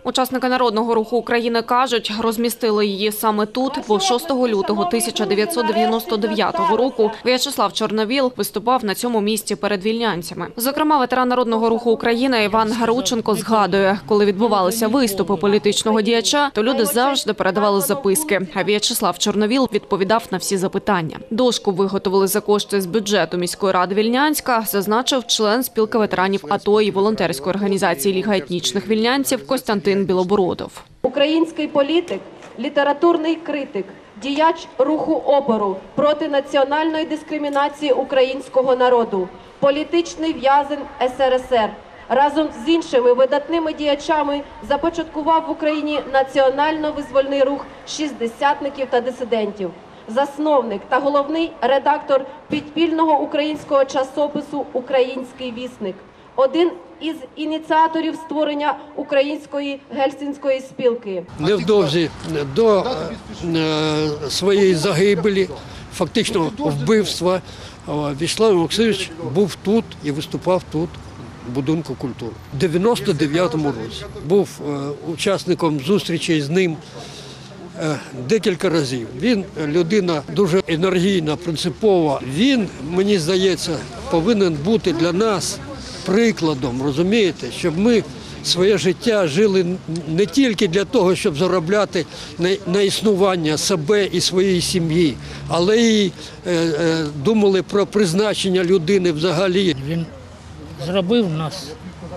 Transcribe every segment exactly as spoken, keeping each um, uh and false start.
Учасники Народного руху України кажуть, розмістили її саме тут, бо шостого лютого тисяча дев'ятсот дев'яносто дев'ятого року В'ячеслав Чорновіл виступав на цьому місці перед вільнянцями. Зокрема, ветеран Народного руху України Іван Гарученко згадує, коли відбувалися виступи політичного діяча, то люди завжди передавали записки, а В'ячеслав Чорновіл відповідав на всі запитання. Дошку виготовили за кошти з бюджету міської ради Вільнянська, зазначив член спілки ветеранів АТО і волонтерської організації «Ліга етнічних вільнянців» Костянтин Білобородов. Український політик, літературний критик, діяч руху опору проти національної дискримінації українського народу, політичний в'язень ес ер ес ер. Разом з іншими видатними діячами започаткував в Україні національно-визвольний рух шістдесятників та дисидентів. Засновник та головний редактор підпільного українського часопису «Український вісник». Один із ініціаторів створення Української Гельсінської спілки. Невдовзі до своєї загибелі, фактично вбивства, В'ячеслав Максимович був тут і виступав тут, в Будинку культури. У дев'яносто дев'ятому році був учасником зустрічей з ним декілька разів. Він людина дуже енергійна, принципова. Він, мені здається, повинен бути для нас прикладом, розумієте, щоб ми своє життя жили не тільки для того, щоб заробляти на існування себе і своєї сім'ї, але й думали про призначення людини взагалі. Він зробив нас,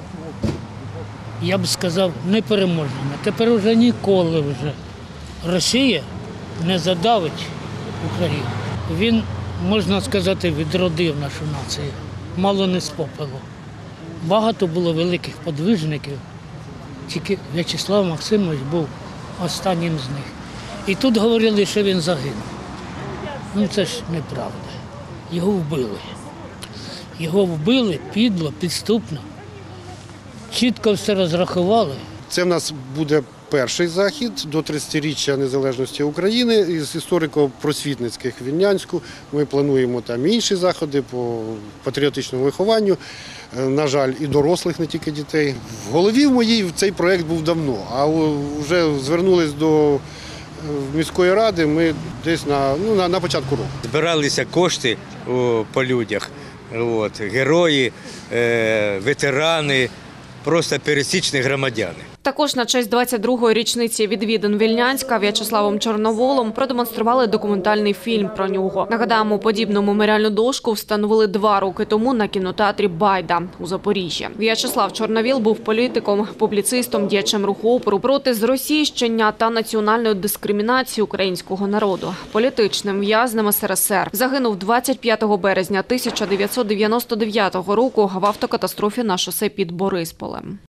я б сказав, непереможними. Тепер вже ніколи вже Росія не задавить Україну. Він, можна сказати, відродив нашу націю, мало не з попелу. Багато було великих подвижників, тільки В'ячеслав Максимович був останнім з них. І тут говорили, що він загинув. Ну це ж неправда. Його вбили. Його вбили підло, підступно. Чітко все розрахували. Це в нас буде перший захід до тридцятиріччя незалежності України із історико-просвітницьких Вільнянську. Ми плануємо там інші заходи по патріотичному вихованню. На жаль, і дорослих, не тільки дітей. В голові в моїй цей проєкт був давно, а вже звернулись до міської ради ми десь на, ну, на, на початку року. Збиралися кошти о, по людях, от, герої, е, ветерани, просто пересічні громадяни. Також на честь двадцять другої річниці відвідин Вільнянська В'ячеславом Чорноволом продемонстрували документальний фільм про нього. Нагадаємо, подібну меморіальну дошку встановили два роки тому на кінотеатрі «Байда» у Запоріжжі. В'ячеслав Чорновіл був політиком, публіцистом, діячем руху опору проти зросійщення та національної дискримінації українського народу, політичним в'язнем ес ер ес ер. Загинув двадцять п'ятого березня тисяча дев'ятсот дев'яносто дев'ятого року в автокатастрофі на шосе під Борисполем.